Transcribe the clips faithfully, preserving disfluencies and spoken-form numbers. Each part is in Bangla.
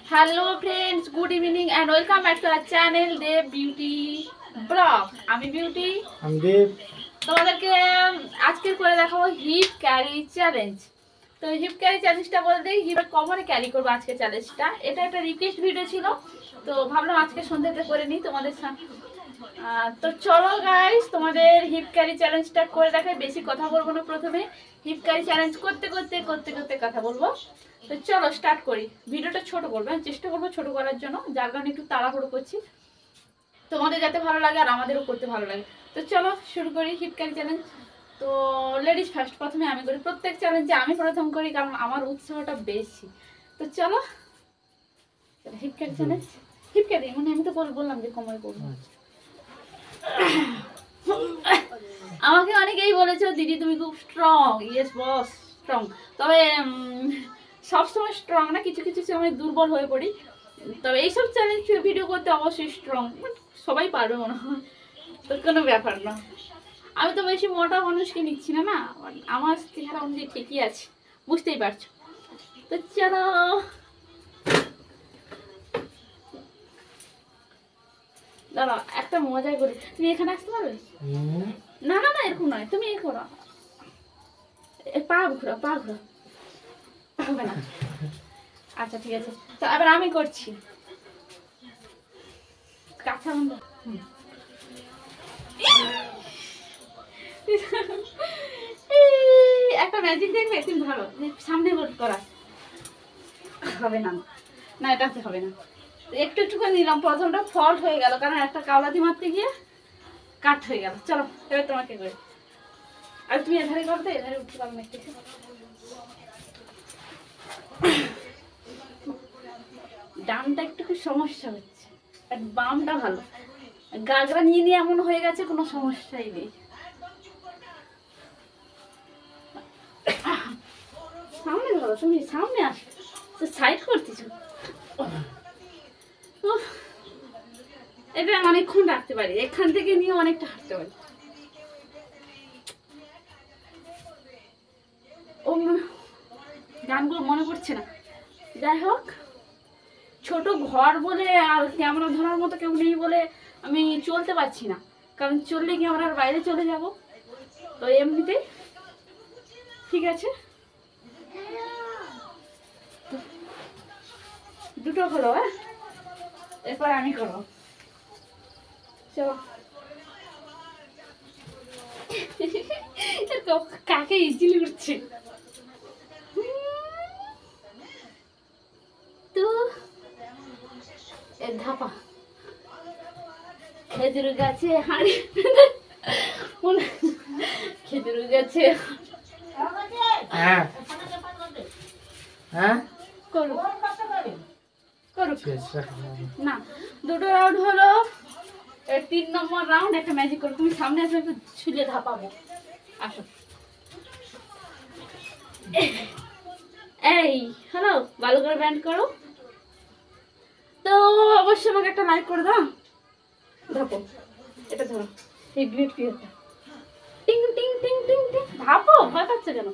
Hello friends, good evening and welcome back to our channel Dev Beauty blog. আমি বিউটি, আমি দেব। তোমাদেরকে আজকে করে দেখাবো হিপ ক্যারি চ্যালেঞ্জ। তো হিপ ক্যারি চ্যালেঞ্জটা বলতে হিপের কভারে ক্যারি করবো আজকে চ্যালেঞ্জটা। এটা একটা রিকোয়েস্ট ভিডিও ছিল, তো ভাবলাম আজকে সন্ধ্যাতে করে নিই তোমাদের সাথে। তো চলো গাইস, তোমাদের হিপ ক্যারি চ্যালেঞ্জটা করে দেখাই। বেশি কথা বলবো না, প্রথমে হিপ ক্যারি চ্যালেঞ্জ করতে করতে করতে করতে কথা বলবো। তো চলো স্টার্ট করি। ভিডিওটা ছোট করবো, চেষ্টা করবো ছোট করার জন্য, যার কারণে একটু তাড়াহুড়ো করছি, তোমাদের যাতে ভালো লাগে আর আমাদেরও করতে ভালো লাগে। তো চলো শুরু করি হিপ ক্যারি চ্যালেঞ্জ। তো লেডিস ফার্স্ট, প্রথমে আমি করি। প্রত্যেক চ্যালেঞ্জে আমি প্রথম করি, কারণ আমার উৎসাহটা বেশি। তো চলো hip carry challenge. Hip carry মানে আমি তো বললাম যে কমাই করবো। আমাকে অনেকেই বলেছো দিদি তুমি খুব স্ট্রং। Yes boss, strong. তবে সবসময় স্ট্রং না, কিছু কিছু সময় দুর্বল হয়ে পড়ি। তবে এইসব চ্যালেঞ্জ ভিডিও করতে অবশ্যই স্ট্রং, সবাই পারবে মনে হয়, তো কোনো ব্যাপার না। আমি তো বেশি মোটা মানুষকে নিচ্ছি না, না আমার চেহারা অনুযায়ী ঠিকই আছে, বুঝতেই পারছো। তো চলো দাঁড়া, একটা মজাই করি। তুমি এখানে আসতে পারবে? না না না, এরকম নয়, তুমি এ করো, পা ঘুরো, পা ঘুরো, হবে না। আচ্ছা ঠিক আছে, তো এবার আমি করছি। কাঁচা বন্ধ। একটা ম্যাজিক দেখবে তুমি, ভালো সামনে করা হবে না, না এটাতে হবে না। একটু একটু করে নিলাম, প্রথমটা ফল্ট হয়ে গেল, কারণ একটা কাওলাতি মারতে গিয়ে কাট হয়ে গেল। চলো এবার তোমাকে করে, আর তুমি এধারে করতে, এধারে উঠতে পারো না। ডানটা একটু খুব সমস্যা হচ্ছে, আর বামটা ভালো। গাগরা নিয়ে নিয়ে এমন হয়ে গেছে, কোনো সমস্যাই নেই। সামনে ধরো, তুমি সামনে আসো, সাইড করতেছ। এটা অনেকক্ষণ রাখতে পারি, এখান থেকে নিয়ে অনেকটা হাঁটতে পারি। ও গানগুলো মনে পড়ছে না, যাই হোক। ছোট ঘর বলে আর ক্যামেরা ধরার মতো কেউ নেই বলে আমি চলতে পারছি না, কারণ চললে ক্যামেরার বাইরে চলে যাব। তো এমনিতেই ঠিক আছে, দুটো হলো। হ্যাঁ, এরপর আমি করবো। চলো কাকে ইজিলি উঠছে। তো ধাপা খেজুর গাছে হাঁড়ি, খেজুর গাছে করুক করুক না। দুটো রাউন্ড হলো, তিন নম্বর রাউন্ড একটা ম্যাজিক করো। তুমি সামনে আসবে, একটু ছুলে ধাপাবো। আসো, এই হ্যালো, ভালো করে ব্যান্ড করো। তো অবশ্যই আমাকে একটা লাইক করে দাও। ধাপো, এটা ধরো, এই গ্রেট ফিয়ারটা, টিং টিং টিং টিং টিং। ধাপো, ভয় পাচ্ছে কেন?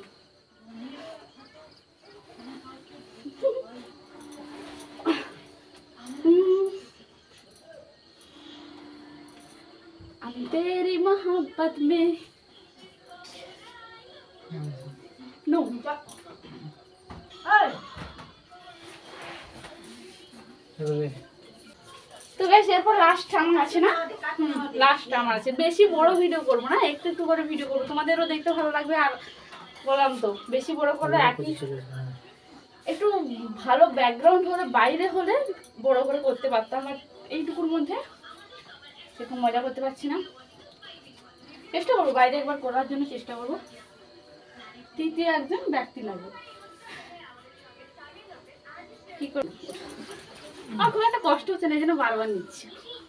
तेरी मोहब्बत में नो তো গাইস, এরপর লাস্ট আমার আছে না, লাস্ট আমার আছে। বেশি বড় ভিডিও করবো না, একটু একটু করে ভিডিও করবো, তোমাদেরও দেখতে ভালো লাগবে। আর বললাম তো বেশি বড় করলে একই, একটু ভালো ব্যাকগ্রাউন্ড হলে, বাইরে হলে বড় করে করতে পারতাম, আর এইটুকুর মধ্যে সেরকম মজা করতে পারছি না। চেষ্টা করবো বাইরে একবার করার জন্য, চেষ্টা করবো। তৃতীয় একজন ব্যক্তি লাগবে, কি করবো। আমার খুব একটা কষ্ট হচ্ছে না, এই জন্য বারবার নিচ্ছি।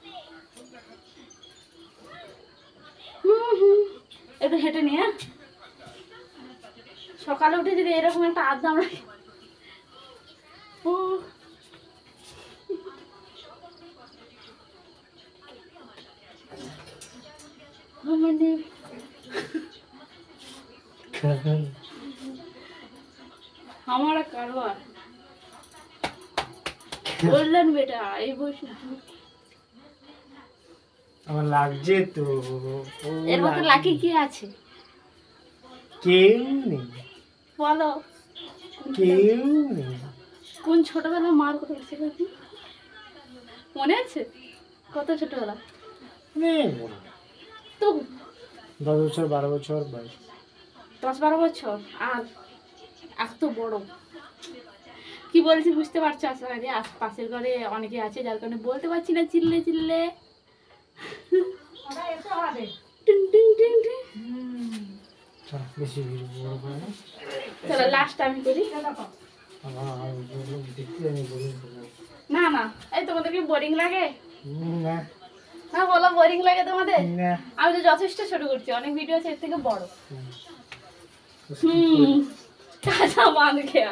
হুম হুম একটু হেঁটে নিয়ে, সকালে উঠে যদি এরকম একটা আড্ডা আমরা, ও মানে हमारा कारोबार বললেন বেটা এই বয়স আমার লাগছে তো। এর মধ্যে লাকি কি আছে? কেউ নেই, বলো কেউ নেই। কোন ছোটবেলা মার কথা বলছে মনে আছে? কত ছোটবেলা? নেই তো দশ বছর বারো বছর বয়স। দশ বারো বছর আর এত বড় কি বলছি বুঝতে পারছো? আশা করি পাশের ঘরে অনেকে আছে যার কারণে বলতে পারছি না চিল্লে চিল্লে। বেশি ভিড় বড় করে না। চলো লাস্ট আমি করি। না না এই তোমাদের কি বোরিং লাগে? না না বলো বোরিং লাগে তোমাদের? না। আমি তো যথেষ্ট ছোট করছি, অনেক ভিডিও আছে এর থেকে বড়। হুম কাঁচা বাঁধ খেয়া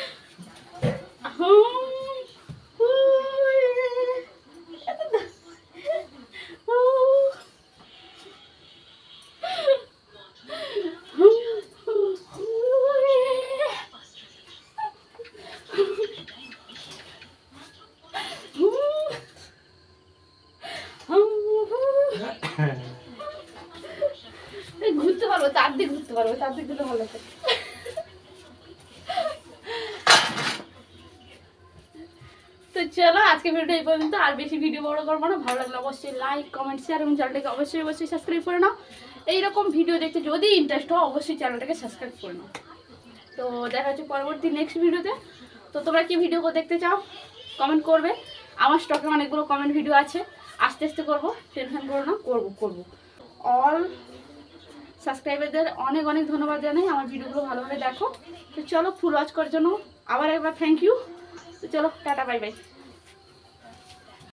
ঘুরতে পারবো, চারদিক ঘুরতে পারবো, চারদিক দিলে ভালো লাগে। তো চলো আজকে ভিডিওটা এই পর্যন্ত, আর বেশি ভিডিও বড় করবো না। ভালো লাগলে অবশ্যই লাইক কমেন্ট শেয়ার এবং চ্যানেলটাকে অবশ্যই অবশ্যই সাবস্ক্রাইব করে নাও। এইরকম ভিডিও দেখতে যদি ইন্টারেস্ট হয় অবশ্যই চ্যানেলটাকে সাবস্ক্রাইব করে নাও। তো দেখা হচ্ছে পরবর্তী নেক্সট ভিডিওতে। তো তোমরা কি ভিডিও দেখতে চাও কমেন্ট করবে। আমার স্টকে অনেকগুলো কমেন্ট ভিডিও আছে, আস্তে আস্তে করবো, টেনশন করো না, করবো করবো। অল সাবস্ক্রাইবারদের অনেক অনেক ধন্যবাদ জানাই, আমার ভিডিওগুলো ভালোভাবে দেখো। তো চলো ফুল ওয়াচ করার জন্য আবার একবার থ্যাংক ইউ। তো চলো টাটা বাই বাই।